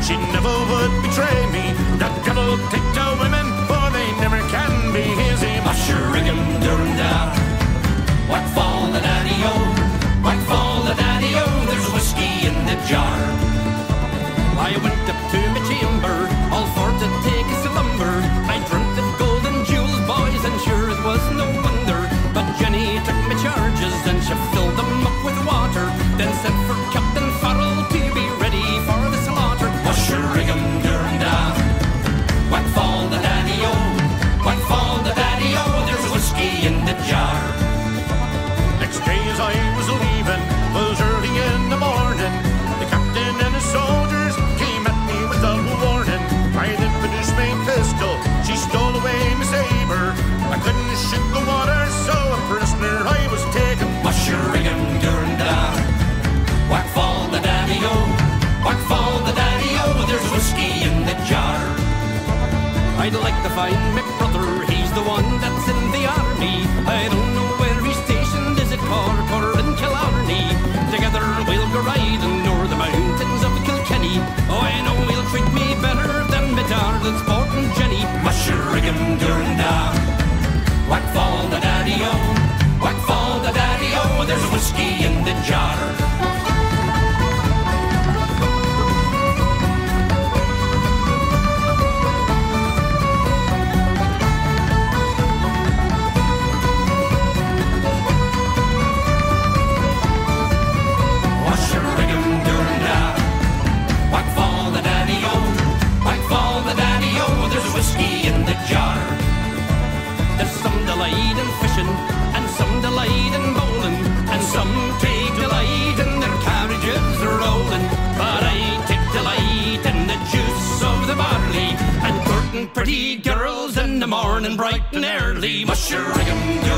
she never would betray me. The devil take the women, for they never can be easy. Mushroom Duranda, what fall the daddy-o, what fall the daddy-o, there's whiskey in the jar. I went up to my chamber, all for to take a slumber. I dreamt of golden jewels, boys, and sure it was no wonder. But Jenny took my charges, and she filled them up with water, then sent for Captain Farrell to be ready for the slaughter. Mushroom Duranda, what fall the daddy-o, what fall the daddy-o, there's whiskey in the jar. Next day as I was leaving, was early in the morning, the captain and his soldiers came at me with a warning. I then produced my pistol, she stole away my saber. I couldn't shoot the water, so a prisoner I was taken. Mushroom Duranda, what fall the daddy-o, what fall the daddy-o, there's whiskey in the jar. I'd like to find my brother, he's the one that's in the army. I don't know where he's stationed, is it Cork or in Killarney? Together we'll go riding o'er the mountains of Kilkenny. Oh, I know he'll treat me better than my darling sporting Jenny. Mushroom Duranda, what fall the daddy-o, what fall the daddy-o, there's whiskey in the jar. Delight in fishing, and some delight in bowling, and some take delight in their carriages rolling. But I take delight in the juice of the barley, and courting pretty girls in the morning bright and early. Mushroom